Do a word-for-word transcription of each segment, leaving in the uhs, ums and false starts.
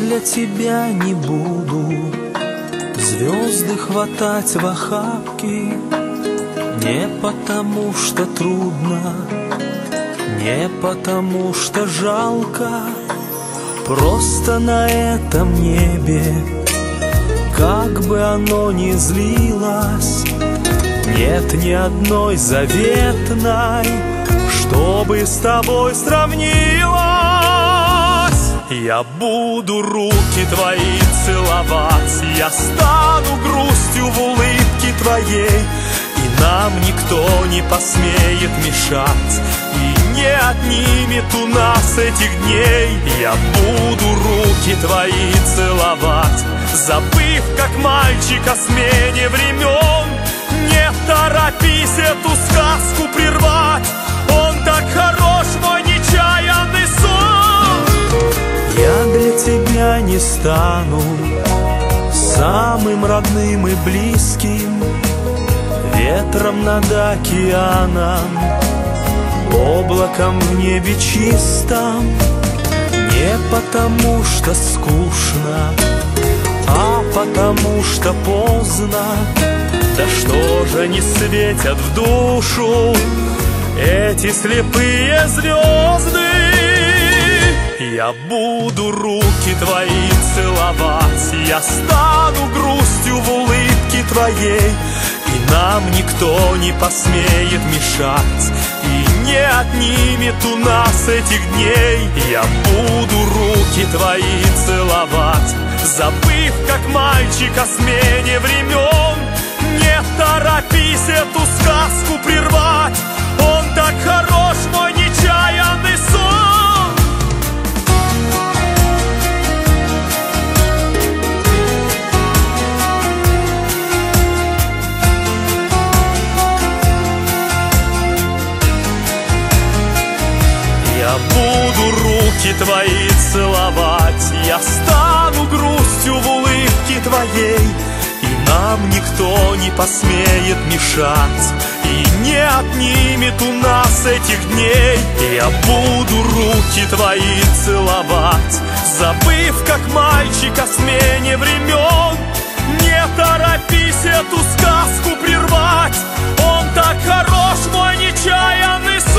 для тебя не буду звезды хватать в охапки, не потому что трудно, не потому что жалко, просто на этом небе, как бы оно ни злилось, нет ни одной заветной, чтобы с тобой сравнилась. Я буду руки твои целовать, я стану грустью в улыбке твоей, и нам никто не посмеет мешать, и не отнимет у нас этих дней. Я буду руки твои целовать, забыв, как мальчик, о смене времен. Не торопись эту сказку прервать, он так хорош, мой нечаянный сон. Я для тебя не стану самым родным и близким, ветром над океаном, облаком в небе чистом, не потому что скучно, а потому что поздно. Да что же не светят в душу эти слепые звезды? Я буду руки твои целовать, я стану грустью в улыбке твоей, и нам никто не посмеет мешать, и не отнимет у нас этих дней. Я буду руки твои целовать, забыв, как мальчик, о смене времен. Не торопись эту сказку прервать, он так хорош, мой нечаянный сон. Я буду руки твои целовать, я стану грустью в улыбке твоей, и нам никто не посмеет мешать, и не отнимет у нас этих дней. Я буду руки твои целовать, забыв, как мальчик, о смене времен. Не торопись эту сказку прервать, он так хорош, мой нечаянный сон.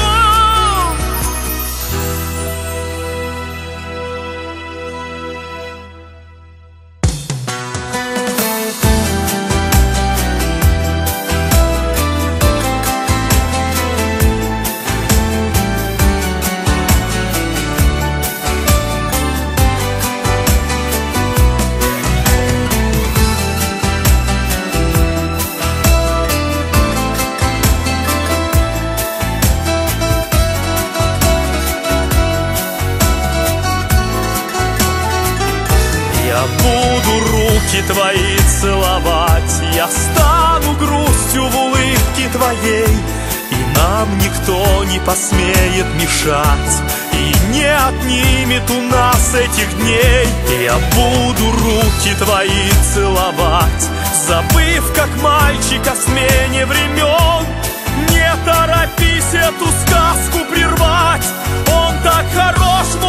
Твои целовать, я стану грустью в улыбке твоей, и нам никто не посмеет мешать, и не отнимет у нас этих дней. Я буду руки твои целовать, забыв, как мальчик, о смене времен. Не торопись эту сказку прервать, он так хорош,